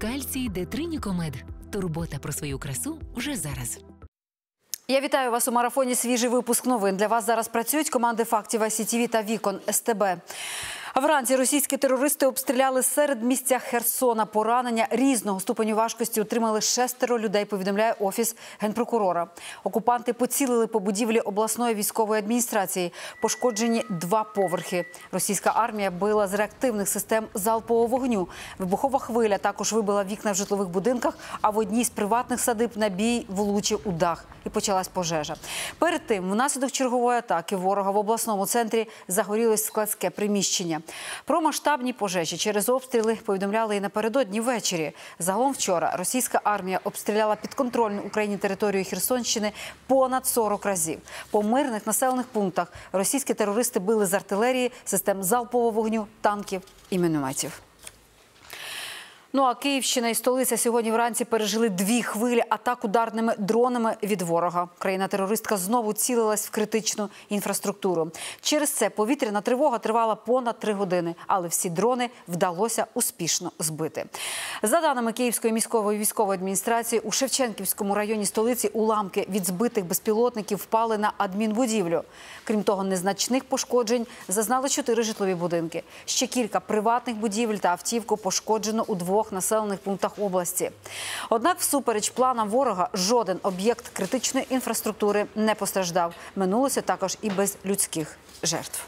Кальцій Детринікомед. Турбота про свою красу вже зараз. Я вітаю вас у марафоні «Свіжий випуск новин». Для вас зараз працюють команди фактів ICTV та Вікон СТБ. Вранці російські терористи обстріляли середмістя Херсона. Поранення різного ступеню важкості отримали 6 людей, повідомляє Офіс Генпрокурора. Окупанти поцілили по будівлі обласної військової адміністрації. Пошкоджені 2 поверхи. Російська армія била з реактивних систем залпового вогню. Вибухова хвиля також вибила вікна в житлових будинках, а в одній з приватних садиб набій влучив у дах. І почалась пожежа. Перед тим, внаслідок чергової атаки ворога в обласному центрі загорілось складське приміщення. Про масштабні пожежі через обстріли повідомляли і напередодні ввечері. Загалом вчора російська армія обстріляла підконтрольну Україні територію Херсонщини понад 40 разів. По мирних населених пунктах російські терористи били з артилерії, систем залпового вогню, танків і мінометів. Ну а Київщина і столиця сьогодні вранці пережили 2 хвилі атак ударними дронами від ворога. Країна-терористка знову цілилась в критичну інфраструктуру. Через це повітряна тривога тривала понад 3 години, але всі дрони вдалося успішно збити. За даними Київської міської військової адміністрації, у Шевченківському районі столиці уламки від збитих безпілотників впали на адмінбудівлю. Крім того, незначних пошкоджень зазнали 4 житлові будинки. Ще кілька приватних будівель та автівку пошкоджено у 2 населених пунктах області. Однак, всупереч планам ворога, жоден об'єкт критичної інфраструктури не постраждав. Минулося також і без людських жертв.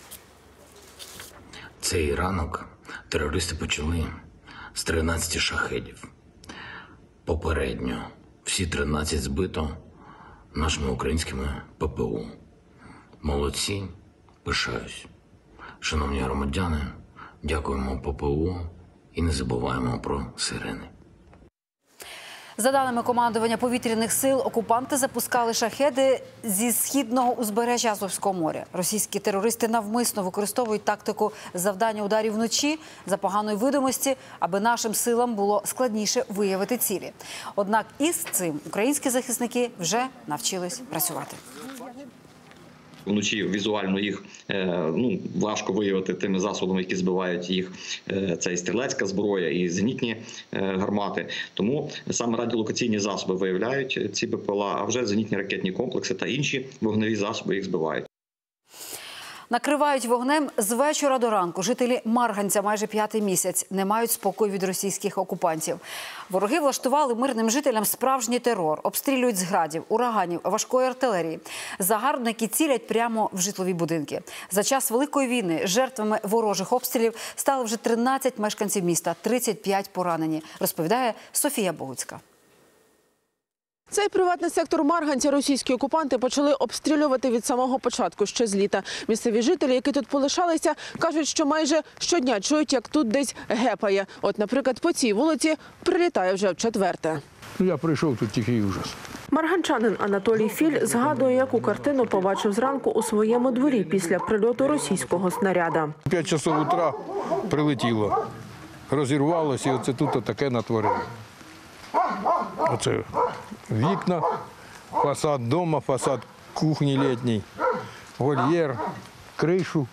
Цей ранок терористи почали з 13 шахедів. Попередньо всі 13 збито нашими українськими ППУ. Молодці, пишаюсь. Шановні громадяни, дякуємо ППУ і не забуваємо про сирени. За даними командування повітряних сил, окупанти запускали шахеди зі східного узбережжя Азовського моря. Російські терористи навмисно використовують тактику завдання ударів вночі за поганої видимості, аби нашим силам було складніше виявити цілі. Однак із цим українські захисники вже навчились працювати. Вночі візуально їх важко виявити тими засобами, які збивають їх. Це і стрілецька зброя, і зенітні гармати. Тому саме радіолокаційні засоби виявляють ці БПЛА, а вже зенітні ракетні комплекси та інші вогневі засоби їх збивають. Накривають вогнем з вечора до ранку. Жителі Марганця майже 5-й місяць не мають спокою від російських окупантів. Вороги влаштували мирним жителям справжній терор. Обстрілюють з градів, ураганів, важкої артилерії. Загарбники цілять прямо в житлові будинки. За час Великої війни жертвами ворожих обстрілів стали вже 13 мешканців міста, 35 поранені, розповідає Софія Богуцька. Цей приватний сектор Марганця російські окупанти почали обстрілювати від самого початку, ще з літа. Місцеві жителі, які тут полишалися, кажуть, що майже щодня чують, як тут десь гепає. От, наприклад, по цій вулиці прилітає вже вчетверте. Я прийшов, тут тихий ужас. Марганчанин Анатолій Філь згадує, яку картину побачив зранку у своєму дворі після прильоту російського снаряда. 5 часов утра прилетіло, розірвалося, і оце тут таке натворило. Оце вікна, фасад дому, фасад кухні літній, вольєр, кришу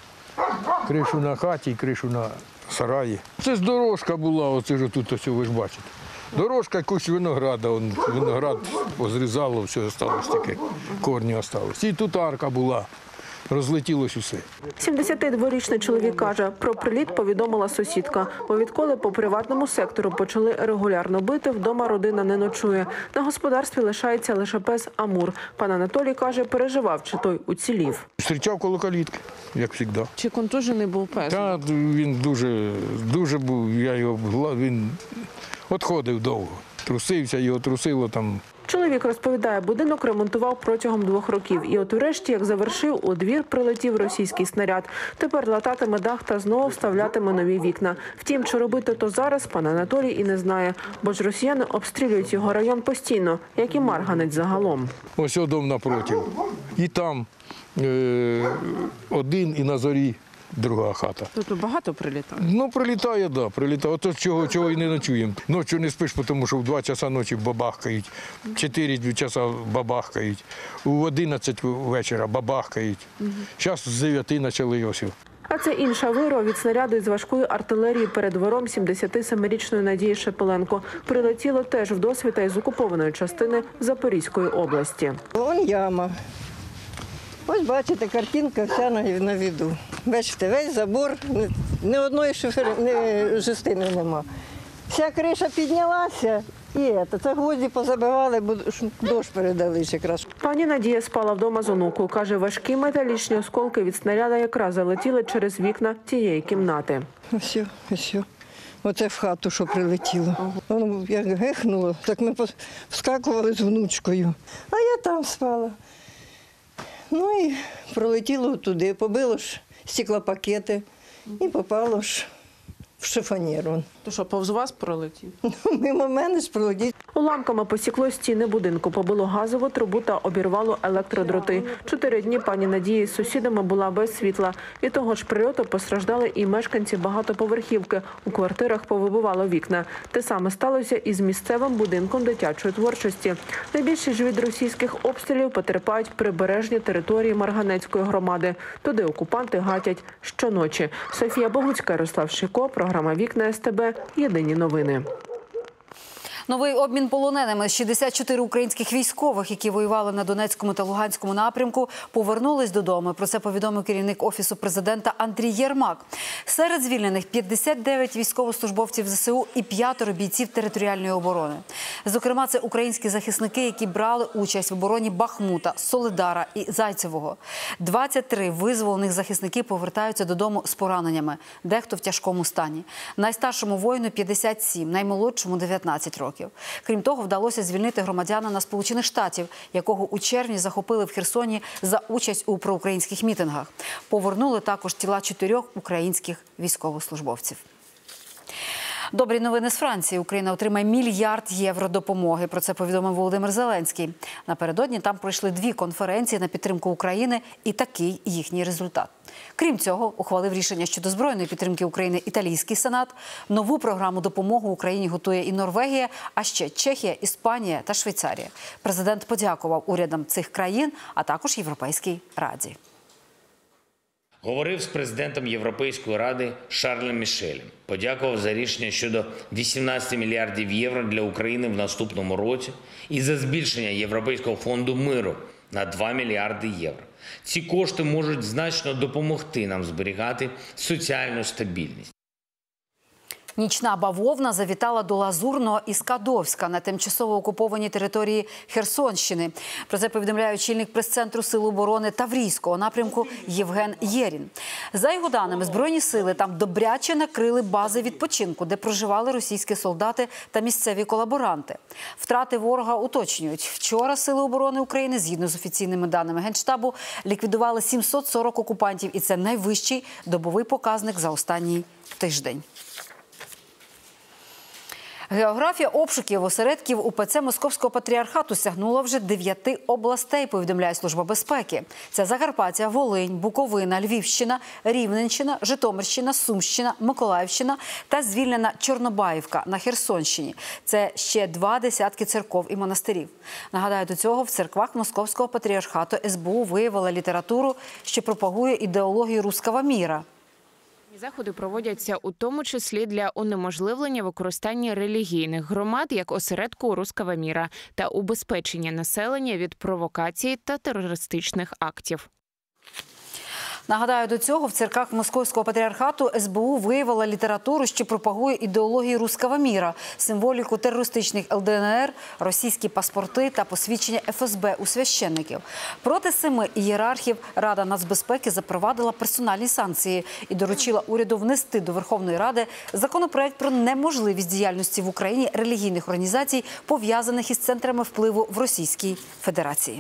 на хаті і кришу на сараї. Це ж дорожка була, оце ж тут, ось, ви ж бачите. Дорожка якусь винограда, виноград позрізало, все залишилось таке, корні залишились. І тут арка була. Розлетілось усе. 72-річний чоловік каже, про приліт повідомила сусідка. Бо відколи по приватному сектору почали регулярно бити, вдома родина не ночує. На господарстві лишається лише пес Амур. Пан Анатолій каже, переживав, чи той уцілів. Зустрічав коло калітки, як завжди. Чи контужений був пес? Так, він дуже був, він відходив довго. Трусився, його трусило там. Чоловік розповідає, будинок ремонтував протягом 2 років. І от врешті, як завершив, у двір прилетів російський снаряд. Тепер лататиме дах та знову вставлятиме нові вікна. Втім, чи робити то зараз, пан Анатолій і не знає. Бо ж росіяни обстрілюють його район постійно, як і Марганець загалом. Ось дом напроти. І там один, і на зорі друга хата. Тут багато прилітає? Ну, прилітає, так, прилітає. Ото чого і не ночуємо. Ночі не спиш, тому що в 2 часа ночі бабахкають, 4 часа бабахкають, у 11 вечора бабахкають. Зараз з 9 почали ось. А це інша вирва від снаряду із важкої артилерії перед двором 77-річної Надії Шепеленко. Прилетіло теж в досвіта із окупованої частини Запорізької області. Вон яма. Ось бачите, картинка вся на віду. Бачите, весь забор, ні одної жестини нема. Вся криша піднялася і це гвозді позабивали, бо дощ передали якраз. Пані Надія спала вдома з онукою. Каже, важкі металічні осколки від снаряда якраз залетіли через вікна тієї кімнати. Ось. Оце в хату, що прилетіло. Воно як гехнуло, так ми вскакували з внучкою. А я там спала. Ну і пролетіло туди, побило ж стеклопакети і попало ж в шифонєр. То що, повз вас пролетів? Мимо мене ж пролетів. Уламками посікло стіни будинку, побило газову трубу та обірвало електродроти. 4 дні пані Надія з сусідами була без світла. Від того ж прильоту постраждали і мешканці багатоповерхівки. У квартирах повибивало вікна. Те саме сталося і з місцевим будинком дитячої творчості. Найбільше ж від російських обстрілів потерпають прибережні території Марганецької громади. Туди окупанти гатять щоночі. Софія Богуцька, Ярослав Шико, програма «Вікна СТБ». Єдині новини. Новий обмін полоненими. 64 українських військових, які воювали на Донецькому та Луганському напрямку, повернулись додому. Про це повідомив керівник Офісу президента Андрій Єрмак. Серед звільнених 59 військовослужбовців ЗСУ і 5 бійців територіальної оборони. Зокрема, це українські захисники, які брали участь в обороні Бахмута, Солидара і Зайцевого. 23 визволених захисники повертаються додому з пораненнями, дехто в тяжкому стані. Найстаршому воїну 57, наймолодшому 19 років. Крім того, вдалося звільнити громадянина Сполучених Штатів, якого у червні захопили в Херсоні за участь у проукраїнських мітингах. Повернули також тіла 4 українських військовослужбовців. Добрі новини з Франції. Україна отримає $1 мільярд допомоги. Про це повідомив Володимир Зеленський. Напередодні там пройшли 2 конференції на підтримку України і такий їхній результат. Крім цього, ухвалив рішення щодо збройної підтримки України італійський сенат. Нову програму допомоги Україні готує і Норвегія, а ще Чехія, Іспанія та Швейцарія. Президент подякував урядам цих країн, а також Європейській Раді. Говорив з президентом Європейської ради Шарлем Мішелем. Подякував за рішення щодо 18 мільярдів євро для України в наступному році і за збільшення Європейського фонду миру на 2 мільярди євро. Ці кошти можуть значно допомогти нам зберігати соціальну стабільність. Нічна бавовна завітала до Лазурного і Скадовська на тимчасово окупованій території Херсонщини. Про це повідомляє очільник прес-центру Сил оборони Таврійського напрямку Євген Єрін. За його даними, Збройні сили там добряче накрили бази відпочинку, де проживали російські солдати та місцеві колаборанти. Втрати ворога уточнюють. Вчора Сили оборони України, згідно з офіційними даними Генштабу, ліквідували 740 окупантів. І це найвищий добовий показник за останній тиждень. Географія обшуків осередків УПЦ Московського патріархату сягнула вже 9 областей, повідомляє Служба безпеки. Це Закарпаття, Волинь, Буковина, Львівщина, Рівненщина, Житомирщина, Сумщина, Миколаївщина та звільнена Чорнобаївка на Херсонщині. Це ще 2 десятки церков і монастирів. Нагадаю, до цього в церквах Московського патріархату СБУ виявила літературу, що пропагує ідеологію руского міра. Заходи проводяться у тому числі для унеможливлення використання релігійних громад як осередку руского міра та убезпечення населення від провокацій та терористичних актів. Нагадаю, до цього в церквах Московського патріархату СБУ виявила літературу, що пропагує ідеологію руского міра, символіку терористичних ЛДНР, російські паспорти та посвідчення ФСБ у священників. Проти 7 ієрархів Рада нацбезпеки запровадила персональні санкції і доручила уряду внести до Верховної Ради законопроект про неможливість діяльності в Україні релігійних організацій, пов'язаних із центрами впливу в Російській Федерації.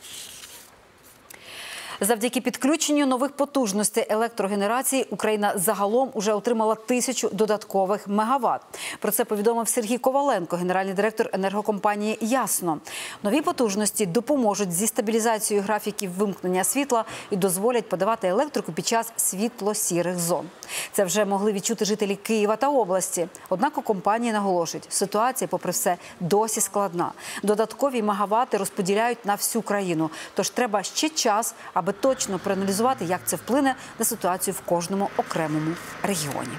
Завдяки підключенню нових потужностей електрогенерації Україна загалом уже отримала 1000 додаткових мегаватт. Про це повідомив Сергій Коваленко, генеральний директор енергокомпанії «Ясно». Нові потужності допоможуть зі стабілізацією графіків вимкнення світла і дозволять подавати електрику під час світло-сірих зон. Це вже могли відчути жителі Києва та області. Однак у компанії наголошують, ситуація, попри все, досі складна. Додаткові мегавати розподіляють на всю країну. Тож треба ще час, аби аби точно проаналізувати, як це вплине на ситуацію в кожному окремому регіоні.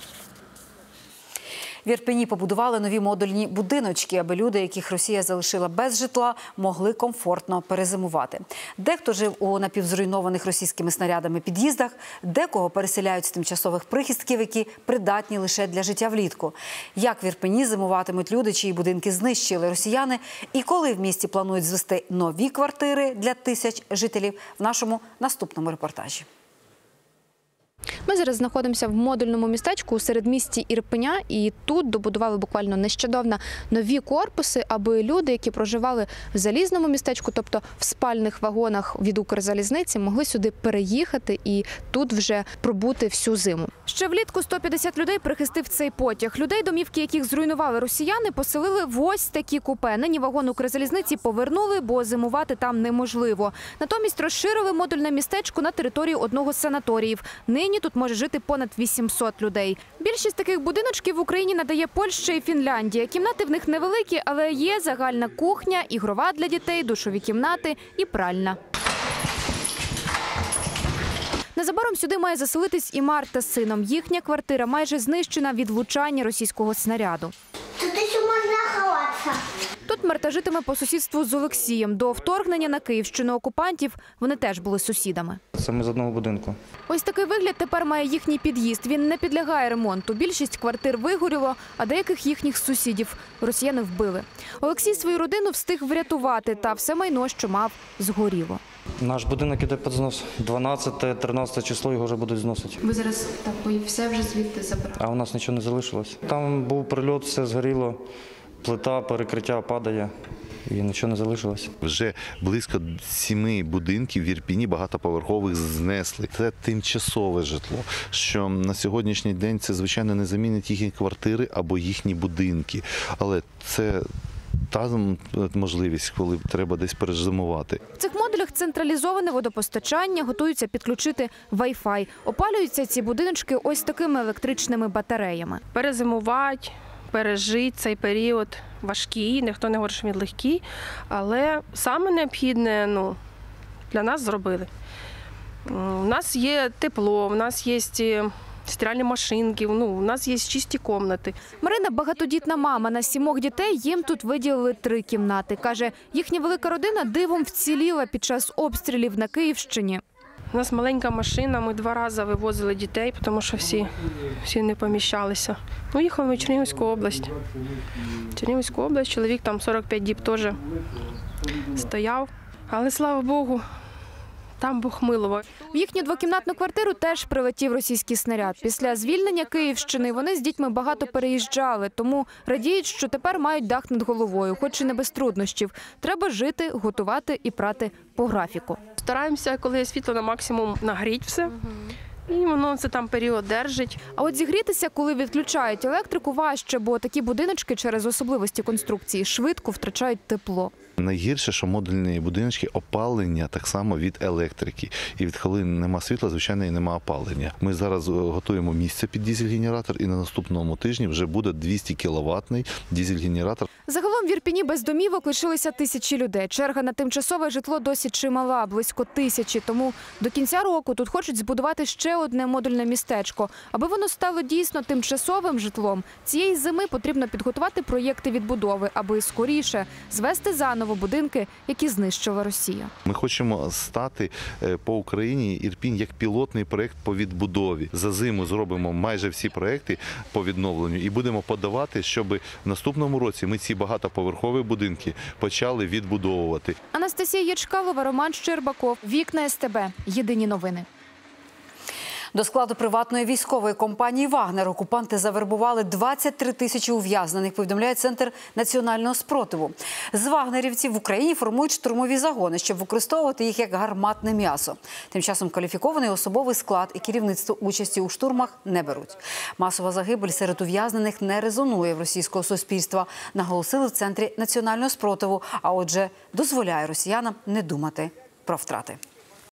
В Ірпені побудували нові модульні будиночки, аби люди, яких Росія залишила без житла, могли комфортно перезимувати. Дехто жив у напівзруйнованих російськими снарядами під'їздах, декого переселяють з тимчасових прихистків, які придатні лише для життя влітку. Як в Ірпені зимуватимуть люди, чиї будинки знищили росіяни, і коли в місті планують звести нові квартири для тисяч жителів, в нашому наступному репортажі. Ми зараз знаходимося в модульному містечку у середмісті Ірпеня, і тут добудували буквально нещодавно нові корпуси, аби люди, які проживали в залізному містечку, тобто в спальних вагонах від Укрзалізниці, могли сюди переїхати і тут вже пробути всю зиму. Ще влітку 150 людей прихистив цей потяг. Людей, домівки яких зруйнували росіяни, поселили в ось такі купе. Нині вагон Укрзалізниці повернули, бо зимувати там неможливо. Натомість розширили модульне містечко на території одного з санаторіїв. Нині тут може жити понад 800 людей. Більшість таких будиночків в Україні надає Польща і Фінляндія. Кімнати в них невеликі, але є загальна кухня, ігрова для дітей, душові кімнати і пральна. Незабаром сюди має заселитись і Марта з сином. Їхня квартира майже знищена від влучання російського снаряду. Тут ще можна ховатися. Тут Марта житиме по сусідству з Олексієм. До вторгнення на Київщину окупантів вони теж були сусідами. Це ми з одного будинку. Ось такий вигляд тепер має їхній під'їзд. Він не підлягає ремонту. Більшість квартир вигоріло, а деяких їхніх сусідів росіяни вбили. Олексій свою родину встиг врятувати, та все майно, що мав, згоріло. Наш будинок іде під знос. 12-13 число його вже будуть зносити. Ви зараз все вже звідти забрали? А у нас нічого не залишилось. Там був прильот, все згоріло, плита, перекриття падає. І нічого не залишилось. Вже близько 7 будинків в Ірпені багатоповерхових знесли. Це тимчасове житло, що на сьогоднішній день це, звичайно, не замінить їхні квартири або їхні будинки. Але це та можливість, коли треба десь перезимувати. В цих модулях централізоване водопостачання, готуються підключити Wi-Fi. Опалюються ці будиночки ось такими електричними батареями. Перезимувати, пережити цей період важкий, ніхто не говорить, що він легкий, але саме необхідне для нас зробили. У нас є тепло, у нас є стиральні машинки, у нас є чисті кімнати. Марина – багатодітна мама. На 7 дітей їм тут виділили 3 кімнати. Каже, їхня велика родина дивом вціліла під час обстрілів на Київщині. У нас маленька машина, ми 2 рази вивозили дітей, тому що всі не поміщалися. Їхали ми в Чернігівську область. Чернігівську область, чоловік там 45 діб теж стояв. Але, слава Богу, там Бог милував. В їхню двокімнатну квартиру теж прилетів російський снаряд. Після звільнення Київщини вони з дітьми багато переїжджали, тому радіють, що тепер мають дах над головою, хоч і не без труднощів. Треба жити, готувати і прати по графіку. Стараємося, коли є світло, на максимум нагріти все. І воно це там період держить. А от зігрітися, коли відключають електрику, важче, бо такі будиночки через особливості конструкції швидко втрачають тепло. Найгірше, що модульні будиночки опалення так само від електрики. І від коли нема світла, звичайно, і нема опалення. Ми зараз готуємо місце під дизель-генератор, і на наступному тижні вже буде 200 кіловатний дизель-генератор. Загалом в Ірпені без домівок лишилися тисячі людей. Черга на тимчасове житло досить чимала, близько 1000. Тому до кінця року тут хочуть збудувати ще одне модульне містечко. Аби воно стало дійсно тимчасовим житлом, цієї зими потрібно підготувати проєкти відбудови, аби скоріше звести заново будинки, які знищила Росія. Ми хочемо стати по Україні Ірпінь як пілотний проєкт по відбудові. За зиму зробимо майже всі проєкти по відновленню і будемо подавати, щоб в наступному році ми ці багатоповерхові будинки почали відбудовувати. Анастасія Ячкалова, Роман Щербаков, Вікна СТБ. Єдині новини. До складу приватної військової компанії «Вагнер» окупанти завербували 23 тисячі ув'язнених, повідомляє Центр національного спротиву. З вагнерівців в Україні формують штурмові загони, щоб використовувати їх як гарматне м'ясо. Тим часом кваліфікований особовий склад і керівництво участі у штурмах не беруть. Масова загибель серед ув'язнених не резонує в російського суспільства, наголосили в Центрі національного спротиву, а отже, дозволяє росіянам не думати про втрати.